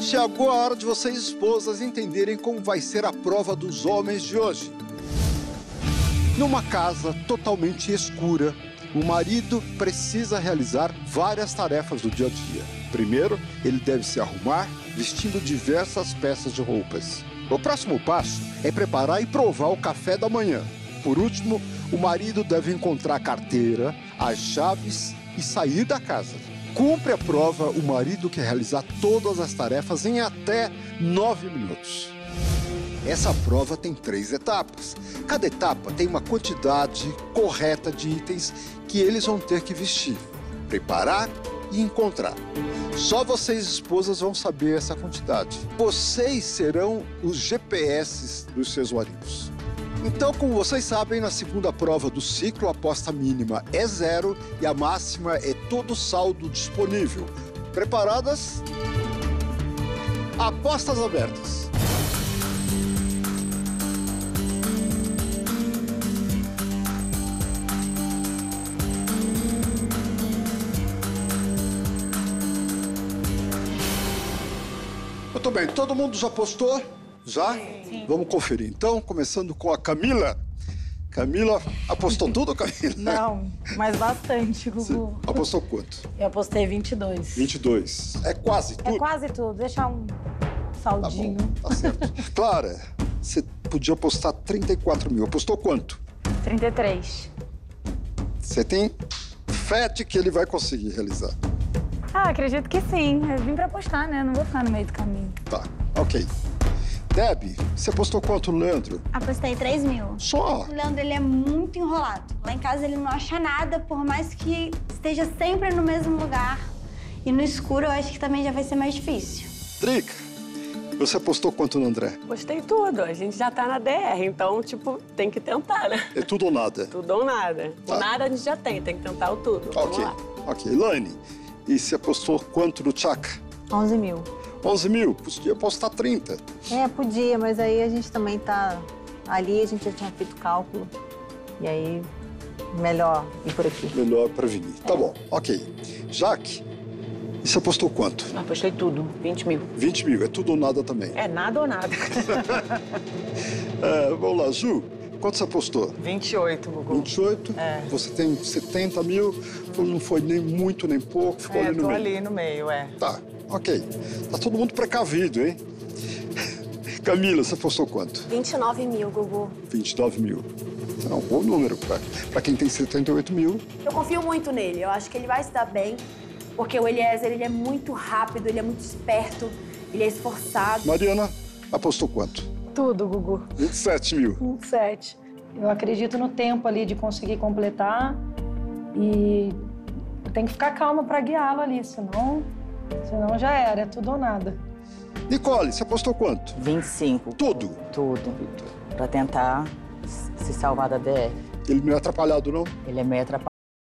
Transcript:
Chegou a hora de vocês, esposas, entenderem como vai ser a prova dos homens de hoje. Numa casa totalmente escura, o marido precisa realizar várias tarefas do dia a dia. Primeiro, ele deve se arrumar, vestindo diversas peças de roupas. O próximo passo é preparar e provar o café da manhã. Por último, o marido deve encontrar a carteira, as chaves e sair da casa. Cumpre a prova o marido que realizar todas as tarefas em até 9 minutos. Essa prova tem 3 etapas. Cada etapa tem uma quantidade correta de itens que eles vão ter que vestir, preparar e encontrar. Só vocês, esposas, vão saber essa quantidade. Vocês serão os GPS dos seus maridos. Então, como vocês sabem, na segunda prova do ciclo, a aposta mínima é 0 e a máxima é todo o saldo disponível. Preparadas? Apostas abertas. Muito bem, todo mundo já apostou? Já? Sim. Vamos conferir então, começando com a Camila. Camila, apostou tudo, Camila? Não, mas bastante, Gugu. Você apostou quanto? Eu apostei 22. 22. É quase tudo? É quase tudo. Deixar um saldinho. Tá bom, tá certo. Clara, você podia apostar 34 mil. Apostou quanto? 33. Você tem fé de que ele vai conseguir realizar? Ah, acredito que sim. Eu vim pra apostar, né? Não vou ficar no meio do caminho. Tá, ok. Deb, você apostou quanto no Leandro? Apostei 3 mil. Só? O Leandro, ele é muito enrolado. Lá em casa ele não acha nada, por mais que esteja sempre no mesmo lugar. E no escuro eu acho que também já vai ser mais difícil. Drica, você apostou quanto no André? Apostei tudo. A gente já tá na DR, então, tipo, tem que tentar, né? É tudo ou nada? Tudo ou nada. Tá. O nada a gente já tem que tentar o tudo. Vamos Ok, lá. ok. Elaine, e você apostou quanto no Tchaka? 11 mil. 11 mil, podia apostar 30. É, podia, mas aí a gente também tá... Ali a gente já tinha feito cálculo. E aí, melhor ir por aqui. Melhor prevenir. Tá bom, ok. Jaque, e você apostou quanto? Apostei tudo, 20 mil. 20 mil, é tudo ou nada também. É nada ou nada. Vamos lá, Ju, quanto você apostou? 28, Gugu. 28? É. Você tem 70 mil, não foi nem muito nem pouco, ficou ali no tô meio. ali no meio, é. Tá, ok. Tá todo mundo precavido, hein? Camila, você apostou quanto? 29 mil, Gugu. 29 mil. É um bom número pra quem tem 78 mil. Eu confio muito nele. Eu acho que ele vai se dar bem, porque o Eliezer, ele é muito rápido, ele é muito esperto, ele é esforçado. Mariana, apostou quanto? Tudo, Gugu. 27 mil. 27. Eu acredito no tempo ali de conseguir completar e tem que ficar calma pra guiá-lo ali, senão já era, é tudo ou nada. Nicole, você apostou quanto? 25. Tudo. Tudo. Pra tentar se salvar da DR. Ele meio atrapalhado, não? Ele é meio